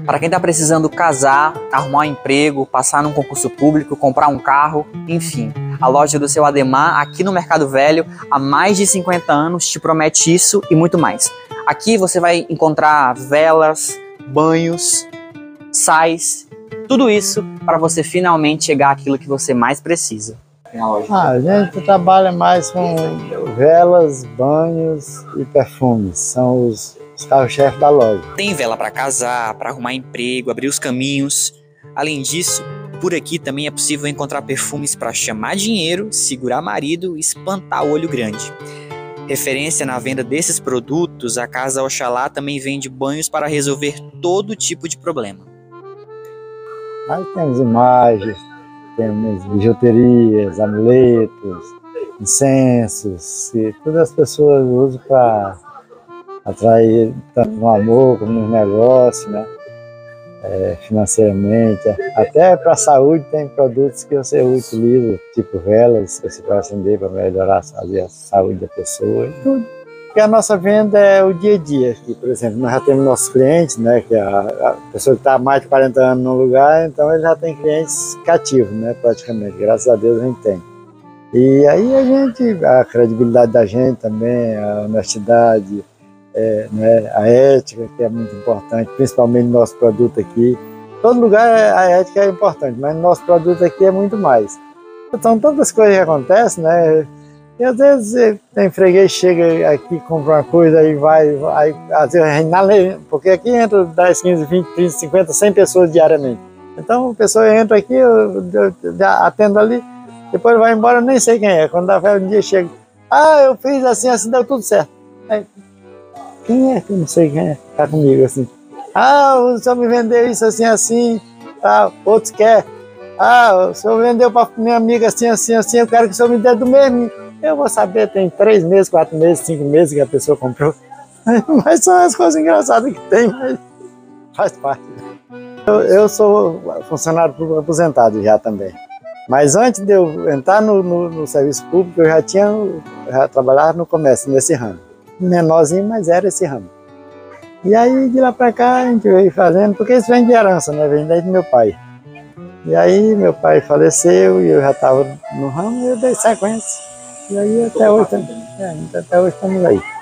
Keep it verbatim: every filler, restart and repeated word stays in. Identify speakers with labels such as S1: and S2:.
S1: para quem está precisando casar, arrumar um emprego, passar num concurso público, comprar um carro, enfim. A loja do Seu Ademar, aqui no Mercado Velho, há mais de cinquenta anos, te promete isso e muito mais. Aqui você vai encontrar velas, banhos, sais, tudo isso para você finalmente chegar àquilo que você mais precisa.
S2: Ah, a gente trabalha mais com velas, banhos e perfumes, são os, os carros-chefes da loja.
S1: Tem vela para casar, para arrumar emprego, abrir os caminhos. Além disso, por aqui também é possível encontrar perfumes para chamar dinheiro, segurar marido e espantar o olho grande. Referência na venda desses produtos, a Casa Oxalá também vende banhos para resolver todo tipo de problema.
S2: Aí temos imagens, temos bijuterias, amuletos, incensos, que todas as pessoas usam para atrair tanto no amor como no negócio, né? É, financeiramente. Até para a saúde tem produtos que você utiliza, tipo velas, que você vai acender para melhorar a saúde da pessoa. Tudo. Porque a nossa venda é o dia a dia. Aqui, por exemplo, nós já temos nossos clientes, né, que é a, a pessoa que está há mais de quarenta anos no lugar, então ele já tem clientes cativos, né, praticamente. Graças a Deus a gente tem. E aí a gente, a credibilidade da gente também, a honestidade, É, né, a ética, que é muito importante, principalmente no nosso produto aqui. Todo lugar a ética é importante, mas no nosso produto aqui é muito mais. Então, tantas coisas que acontecem, né? E às vezes tem freguês chega aqui, compra uma coisa e vai, aí, às vezes, na lei, porque aqui entra dez, quinze, vinte, trinta, cinquenta, cem pessoas diariamente. Então, a pessoa entra aqui, eu, eu, eu atendo ali, depois vai embora, eu nem sei quem é. Quando dá fé, um dia chega, ah, eu fiz assim, assim, deu tudo certo. Aí, quem é que eu não sei quem é, tá comigo assim. Ah, o senhor me vendeu isso assim, assim, tá, outros quer. Ah, o senhor vendeu para minha amiga assim, assim, assim, eu quero que o senhor me dê do mesmo. Eu vou saber, tem três meses, quatro meses, cinco meses que a pessoa comprou. Mas são as coisas engraçadas que tem, mas faz parte. Eu, eu sou funcionário aposentado já também. Mas antes de eu entrar no, no, no serviço público, eu já tinha, já trabalhava no comércio, nesse ramo. Menorzinho, mas era esse ramo. E aí, de lá pra cá, a gente veio fazendo, porque isso vem de herança, né? Vem desde meu pai. E aí, meu pai faleceu e eu já estava no ramo e eu dei sequência. E aí, até hoje, é, até hoje estamos aí.